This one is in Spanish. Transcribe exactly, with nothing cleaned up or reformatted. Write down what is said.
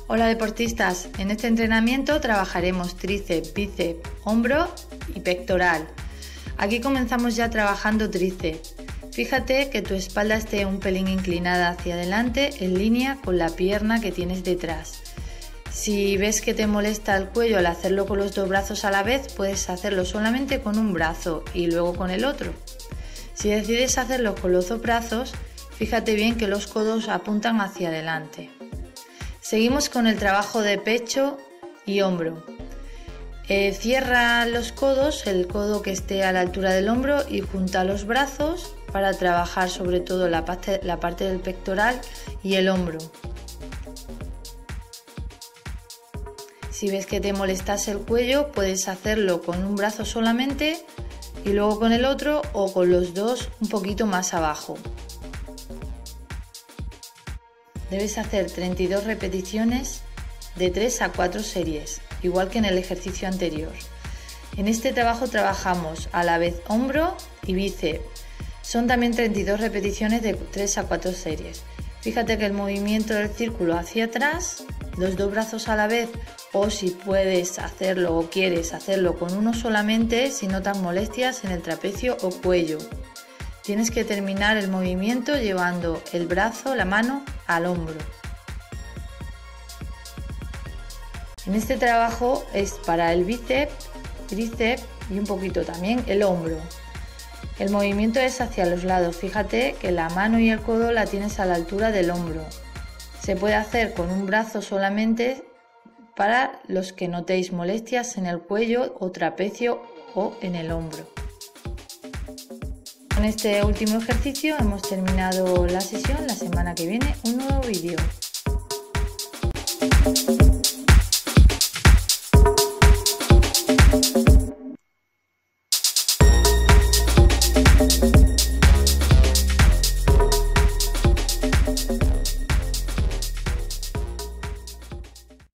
Hola deportistas, en este entrenamiento trabajaremos tríceps, bíceps, hombro y pectoral. Aquí comenzamos ya trabajando tríceps. Fíjate que tu espalda esté un pelín inclinada hacia adelante en línea con la pierna que tienes detrás. Si ves que te molesta el cuello al hacerlo con los dos brazos a la vez, puedes hacerlo solamente con un brazo y luego con el otro. Si decides hacerlo con los dos brazos, fíjate bien que los codos apuntan hacia adelante. Seguimos con el trabajo de pecho y hombro. Eh, cierra los codos, el codo que esté a la altura del hombro y junta los brazos para trabajar sobre todo la parte, la parte del pectoral y el hombro. Si ves que te molestas el cuello, puedes hacerlo con un brazo solamente y luego con el otro o con los dos un poquito más abajo. Debes hacer treinta y dos repeticiones de tres a cuatro series, igual que en el ejercicio anterior. En este trabajo trabajamos a la vez hombro y bíceps. Son también treinta y dos repeticiones de tres a cuatro series. Fíjate que el movimiento del círculo hacia atrás, los dos brazos a la vez, o si puedes hacerlo o quieres hacerlo con uno solamente, si notas molestias en el trapecio o cuello. Tienes que terminar el movimiento llevando el brazo, la mano, al hombro. En este trabajo es para el bíceps, tríceps y un poquito también el hombro. El movimiento es hacia los lados. Fíjate que la mano y el codo la tienes a la altura del hombro. Se puede hacer con un brazo solamente para los que notéis molestias en el cuello o trapecio o en el hombro. Con este último ejercicio hemos terminado la sesión. La semana que viene un nuevo vídeo.